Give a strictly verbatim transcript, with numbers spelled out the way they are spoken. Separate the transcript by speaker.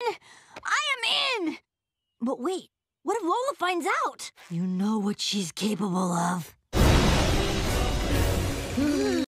Speaker 1: in! I am in! But wait, what if Lola finds out? You know what she's capable of.